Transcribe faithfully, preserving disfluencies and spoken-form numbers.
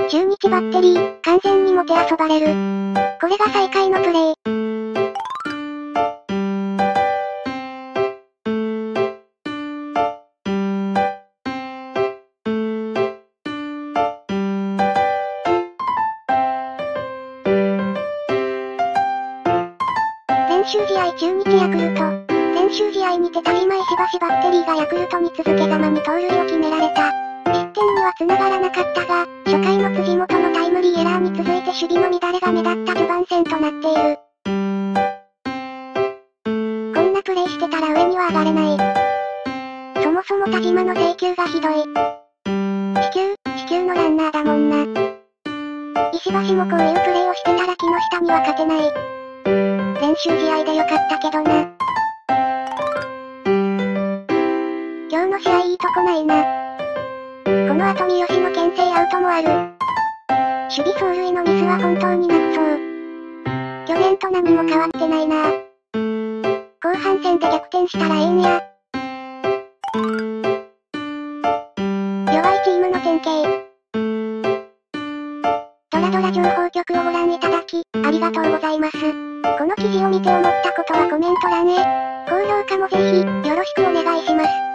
中日バッテリー、完全にもてあそばれる。これが最下位のプレイ。練習試合中日ヤクルト。練習試合にて田島石橋バッテリーがヤクルトに続けざまに盗塁を決められた。失点には繋がらなかったが、初回の辻元のタイムリーエラーに続いて守備の乱れが目立った序盤戦となっている。こんなプレーしてたら上には上がれない。そもそも田島の制球がひどい。四球、四球のランナーだもんな。石橋もこういうプレーをしてたら木下には勝てない。練習試合でよかったけどな。今日の試合いいとこないな。この後三好の牽制アウトもある。守備走塁のミスは本当になくそう。去年と何も変わってないな。後半戦で逆転したらええんや。弱いチームの典型。ドラドラ情報局をご覧いただき、ありがとうございます。この記事を見て思ったことはコメント欄へ。高評価もぜひ、よろしくお願いします。